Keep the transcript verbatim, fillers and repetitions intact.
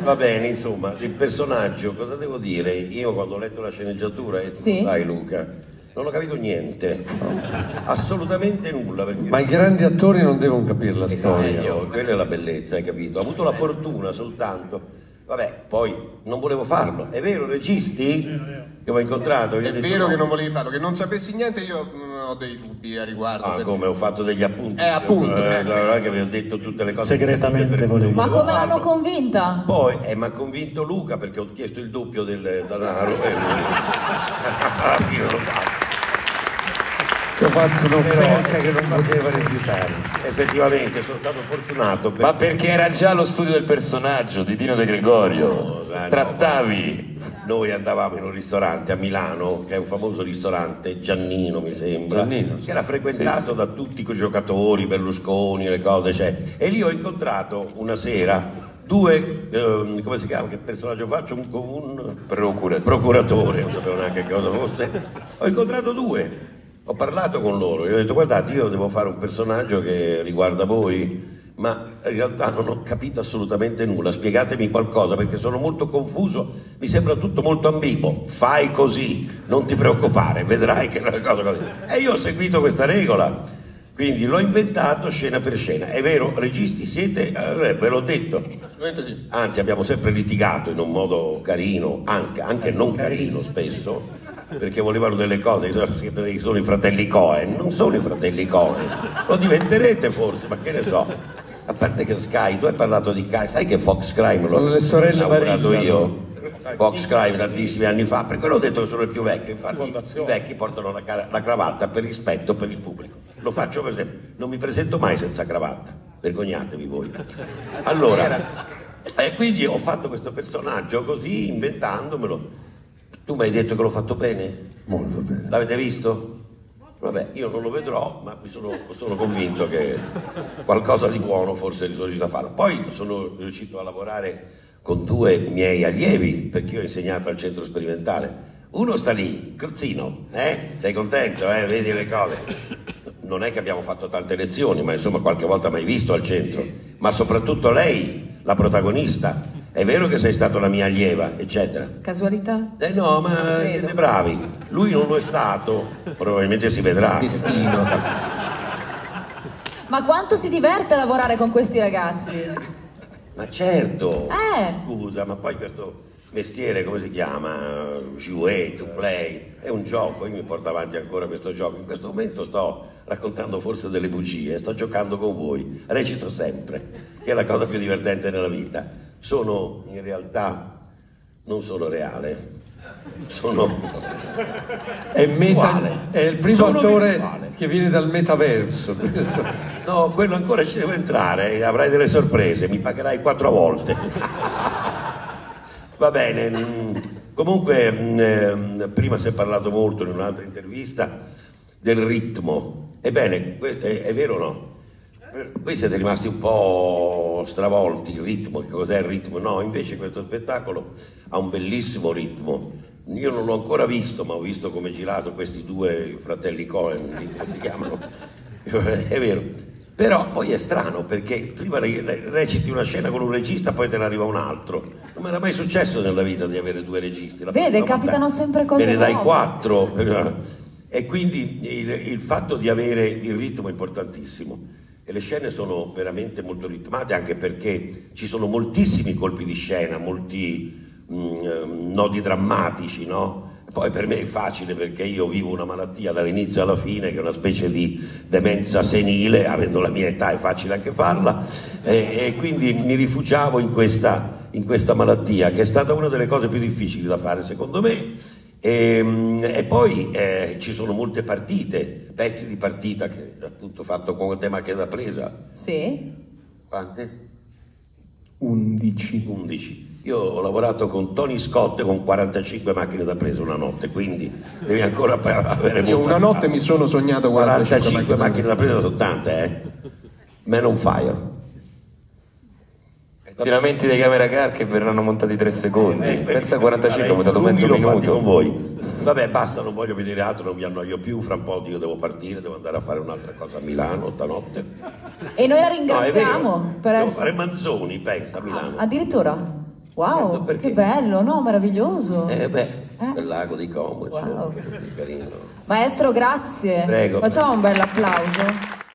Va bene, insomma, il personaggio, cosa devo dire? Io quando ho letto la sceneggiatura, e tu Sì. lo sai Luca, non ho capito niente, assolutamente nulla. Perché... Ma i grandi attori non devono capire la Eh, storia. no, io, quella è la bellezza, hai capito? Ho avuto la fortuna soltanto, vabbè, poi non volevo farlo. È vero, registi che ho incontrato? È vero che non volevi farlo, che non sapessi niente, io mh, ho dei dubbi a riguardo. Ah, perché... come ho fatto degli appunti. Eh, appunto. Eh, Eh, non è che vi ho detto tutte le cose. Segretamente volevo. Ma come l'hanno convinta? Poi, eh, mi ha convinto Luca perché ho chiesto il doppio del denaro. E lui... Io lo faccio. Ti ho fatto un'offerta che non poteva rifiutare. Effettivamente sono stato fortunato. Per... Ma perché era già lo studio del personaggio di Dino De Gregorio. No, eh, Trattavi. No, noi andavamo in un ristorante a Milano, che è un famoso ristorante, Giannino mi sembra, Giannino, che era frequentato sì, da tutti quei giocatori, Berlusconi, le cose, cioè. E lì ho incontrato una sera due, eh, come si chiama, che personaggio faccio? Un, un Procuratore. procuratore, non sapevo neanche che cosa fosse. Ho incontrato due. Ho parlato con loro e ho detto guardate, io devo fare un personaggio che riguarda voi, ma in realtà non ho capito assolutamente nulla, spiegatemi qualcosa perché sono molto confuso, mi sembra tutto molto ambiguo. Fai così, non ti preoccupare, vedrai che è una cosa così. E io ho seguito questa regola, quindi l'ho inventato scena per scena. È vero, registi siete, eh, ve l'ho detto. Assolutamente sì. Anzi, abbiamo sempre litigato in un modo carino, anche, anche non carino spesso, perché volevano delle cose, che sono i fratelli Cohen, non sono i fratelli Cohen, lo diventerete forse, ma che ne so. A parte che Sky, tu hai parlato di Sky, sai che Fox Crime Sono le sorelle l'ho inaugurato Barilla, io? Fox Crime tantissimi anni fa, per quello ho detto che sono il più vecchio, infatti i vecchi portano la, la cravatta per rispetto per il pubblico. Lo faccio per esempio, non mi presento mai senza cravatta, vergognatevi voi. Allora, e quindi ho fatto questo personaggio così, inventandomelo. Tu mi hai detto che l'ho fatto bene? Molto bene. L'avete visto? Vabbè, io non lo vedrò, ma mi sono, sono convinto che qualcosa di buono forse sono riuscito a farlo. Poi sono riuscito a lavorare con due miei allievi, perché io ho insegnato al centro sperimentale. Uno sta lì, Cruzzino, eh? Sei contento, eh? Vedi le cose. Non è che abbiamo fatto tante lezioni, ma insomma qualche volta mai visto al centro. Ma soprattutto lei, la protagonista. È vero che sei stato la mia allieva, eccetera. Casualità? Eh no, ma siete bravi. Lui non lo è stato, probabilmente si vedrà. Destino. Ma quanto si diverte a lavorare con questi ragazzi? Ma certo. Eh. Scusa, ma poi questo mestiere, come si chiama? Jouer, to play, è un gioco, io mi porto avanti ancora questo gioco. In questo momento sto raccontando forse delle bugie, sto giocando con voi, recito sempre, che è la cosa più divertente nella vita. Sono in realtà, non sono reale, sono È, meta, è il primo sono attore virtuale. che viene dal metaverso. No, quello ancora ci devo entrare, eh, avrai delle sorprese, mi pagherai quattro volte. Va bene, mh, comunque mh, prima si è parlato molto in un'altra intervista del ritmo. Ebbene, è, è vero o no? Voi siete rimasti un po' stravolti, il ritmo, che cos'è il ritmo? No, invece questo spettacolo ha un bellissimo ritmo. Io non l'ho ancora visto, ma ho visto come è girato questi due fratelli Cohen, come si chiamano, è vero. Però poi è strano, perché prima reciti una scena con un regista, poi te ne arriva un altro. Non mi era mai successo nella vita di avere due registi. La Vede, capitano sempre cose me ne dai nuove. quattro. E quindi il, il fatto di avere il ritmo è importantissimo. E le scene sono veramente molto ritmate, anche perché ci sono moltissimi colpi di scena, molti mh, nodi drammatici, no? Poi per me è facile perché io vivo una malattia dall'inizio alla fine, che è una specie di demenza senile, avendo la mia età è facile anche farla, e, e quindi mi rifugiavo in questa, in questa malattia, che è stata una delle cose più difficili da fare secondo me. E, e poi eh, ci sono molte partite, pezzi di partita che appunto fatto con te macchine da presa. Sì? Quante? undici. undici. Io ho lavorato con Tony Scott con quarantacinque macchine da presa una notte, quindi devi ancora avere molta... Io una notte mi sono sognato quarantacinque, quarantacinque macchine da presa sono tante, eh? Man on Fire. Tiramenti dei camera car che verranno montati tre secondi. Eh, Pensa a quarantacinque, ho montato lunghi mezzo l'ho fatti minuto. con voi. Vabbè, basta, non voglio vedere altro, non vi annoio più. Fra un po' io devo partire, devo andare a fare un'altra cosa a Milano stanotte. E noi la No, è vero, ringraziamo per devo essere... fare Manzoni, pensa, a Milano. Addirittura? Wow, Certo, perché- che bello, no? Meraviglioso. Eh beh, Eh? il lago di Como, insomma, Wow. che carino. Maestro, grazie. Prego. Facciamo un bel applauso.